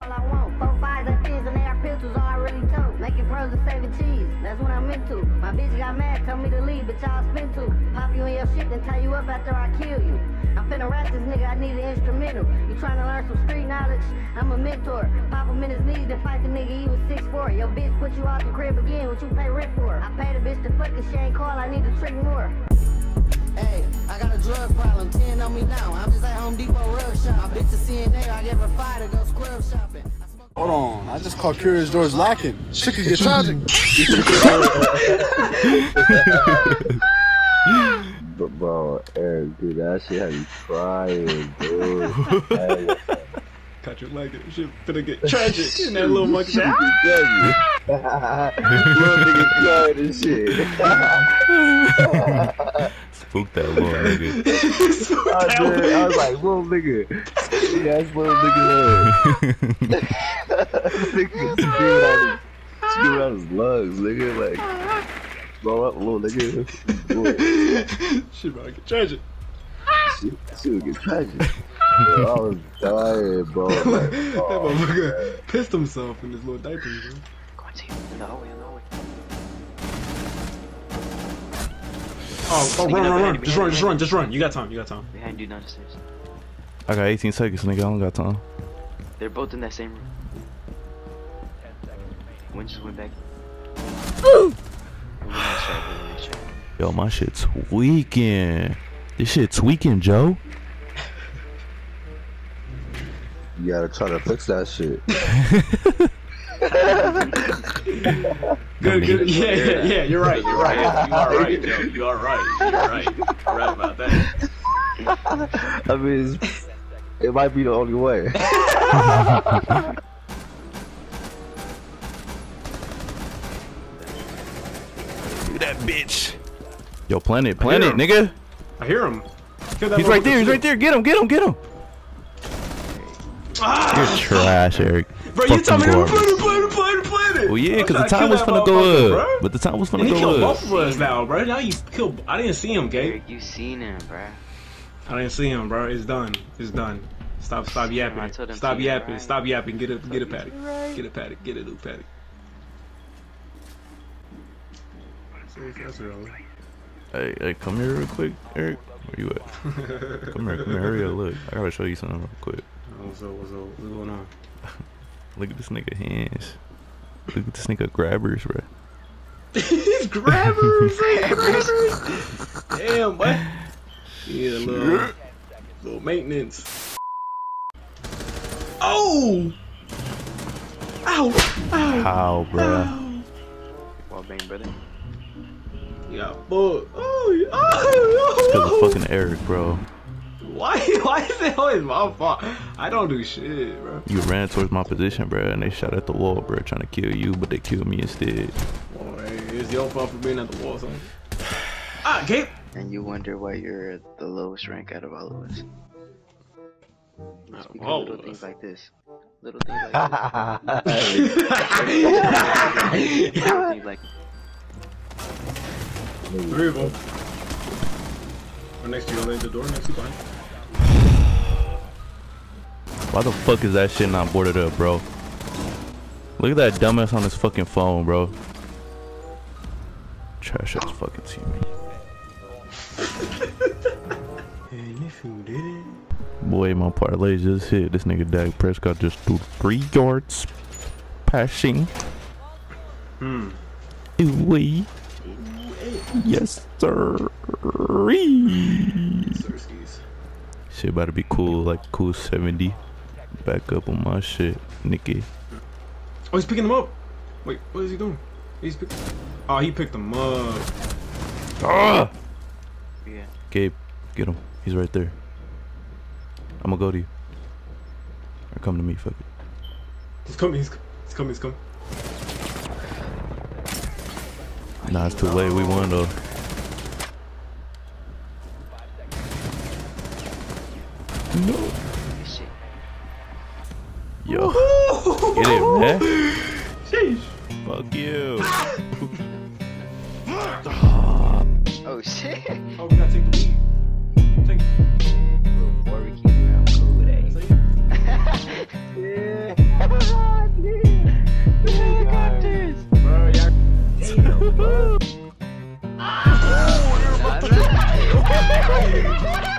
All I want, 4 5 and things and AR pistols, all I really told. Making pros and saving cheese, that's what I'm into. My bitch got mad, told me to leave, but y'all spin to. Pop you in your shit, then tie you up after I kill you. I'm finna rap this nigga, I need an instrumental. You tryna learn some street knowledge? I'm a mentor. Pop him in his knees, then fight the nigga, he was 6'4". Your bitch put you out the crib again, what you pay rent for? I paid a bitch to fuck and she ain't call, I need to trick more. Hey, I got a drug problem, 10 on me now. I'm just at Home Depot rug shop. My bitch is CNA, I give her 5 to go scrub shopping. Hold on, I just caught Curious George lacking. Shit could get tragic. But bro, Eric, dude, that shit had me crying, dude. Caught you like it. Shit finna get tragic. And that little monkey said, little nigga crying and shit. Spook that little nigga. I was like, little nigga. Yeah, that's little nigga. Nigga screaming out his lungs, nigga. Like, blow up, little nigga. shit about to get tragic. Shit would get tragic. Yo, I was dying, bro. Like, that motherfucker pissed himself in his little diaper, bro. Go and see him in the hallway, Oh, run. Just run. You got time. Behind you, down the stairs. I got 18 seconds, nigga. I don't got time. They're both in that same room. One just went back. Yo, my shit's tweaking. This shit's tweaking, Joe. you gotta try to fix that shit. Good. Yeah. You're right. You are right, Joe. You are right. You're right about that. I mean, it might be the only way. That bitch. Yo, planet, nigga. I hear him. He's right there. Get him. You're trash, Eric. Bro, you told me to planet. Well, yeah, because the time was finna go up. But the time was finna go up. He killed both of us now, bro. Now you killed. I didn't see him, Gabe. Eric, you seen him, bro. I didn't see him, bro. It's done. Stop yapping. Stop yapping. Get a paddock. Get a paddock. Get a new paddock. Hey, come here real quick, Eric. Where you at? Come here, hurry up, look. I gotta show you something real quick. What's going on? Look at this nigga hands. Look at this nigga grabbers, bro. He's grabbers. Damn, boy. Yeah, little maintenance. Oh! Ow! How, bro? Well, bang, brother. Yeah, boy. Because of fucking Eric, bro. Why is it always my fault? I don't do shit, bro. You ran towards my position, bro, and they shot at the wall, bro, trying to kill you, but they killed me instead. Boy, it's your fault for being at the wall, son. Gabe! And you wonder why you're the lowest rank out of all of us. It's because of little things like this. Little things like this. Little things like 3 of them. Or next to you, the door next to you behind. Why the fuck is that shit not boarded up, bro? Look at that dumbass on his fucking phone, bro. Trash ass fucking teammate. And if you did it. Boy, my parlay just hit. This nigga Dak Prescott just threw 3 yards passing. Ooh-wee. Yes, sir. Shit about to be cool, like cool 70. Back up on my shit, Nicky. Oh, he's picking them up. Wait, what is he doing? He picked them up. Ah! yeah. Gabe, get him. He's right there. I'm gonna go to you. Or come to me, fuck it. He's coming. Nah, it's too late. We won though. No. Yo. Get it, man. Sheesh. Fuck you. Oh shit. Oh, we gotta take the lead. Take it. Little boy, we keep around cool days. Yeah. Hey!